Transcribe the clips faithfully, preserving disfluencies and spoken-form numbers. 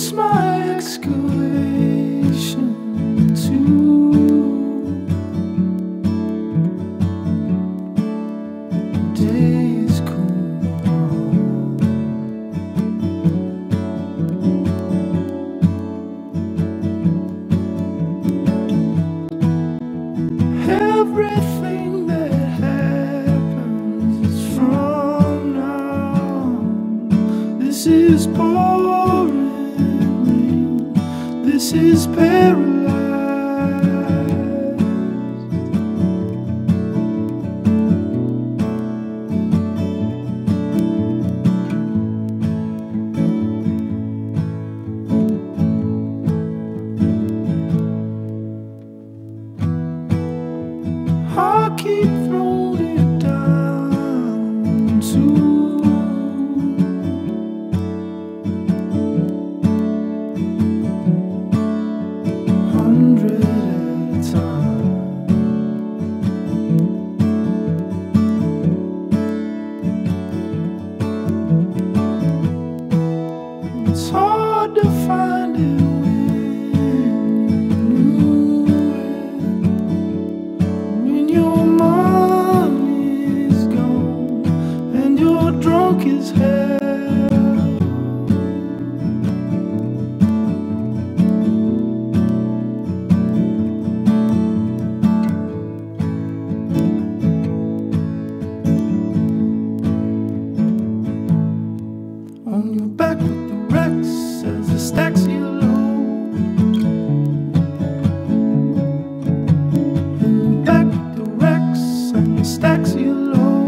reduce my excavation to days cool on. Everything that happens is from now. This is pouring rain. This is paralyzed. I keep throwing it down to hundred at a time. It's hard to find it when your money's gone and you're drunk as hell. On your back with the wrecks as the stacks you load. Stacks you low.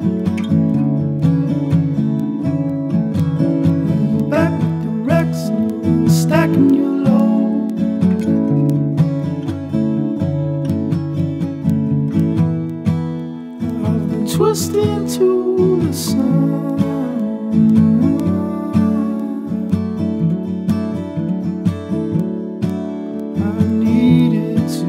Back with the wrecks, stacking you low. I've been twisting to the sun. I needed to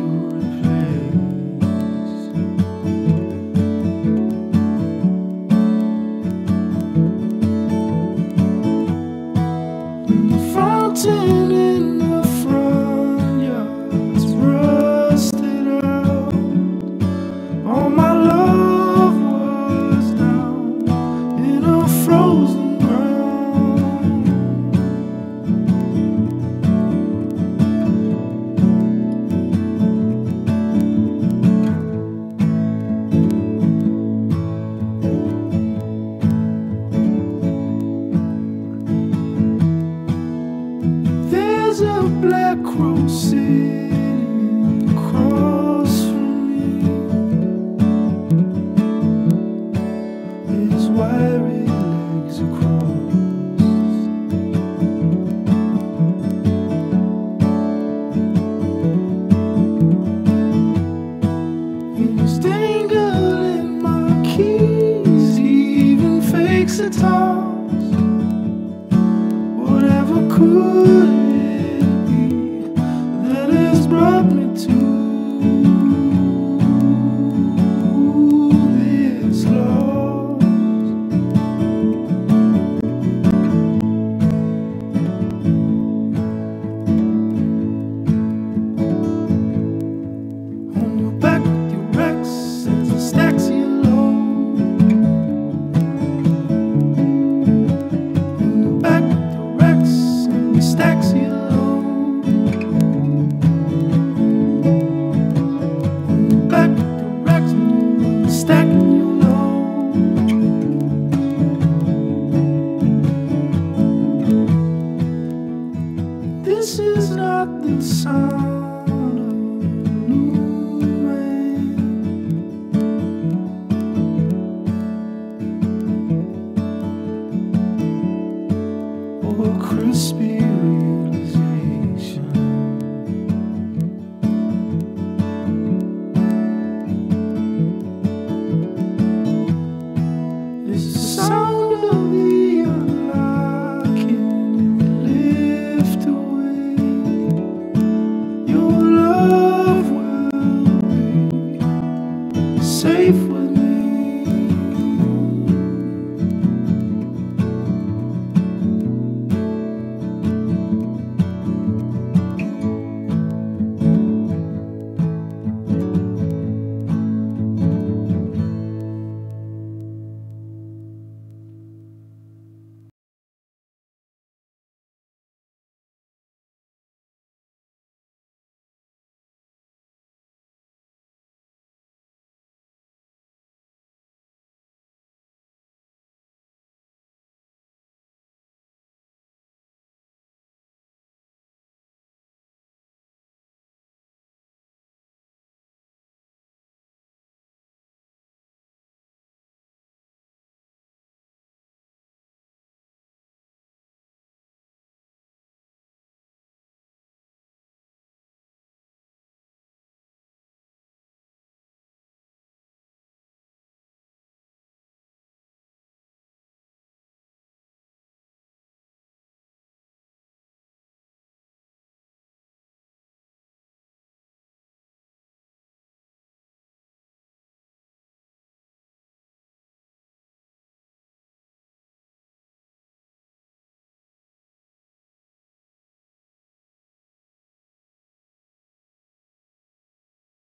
fountain in the front yard's rusted out. All my love was down in a frozen ground. There's a black crow sitting across from me. His wiry legs are crossed. He's dangling my keys. He even fakes a toss. Whatever could brought me to this loss. On your back with your wrecks as the stacks you low. On your back with your wrecks and the stacks you low. Stacking you low. This is not the sound of a new man or crispy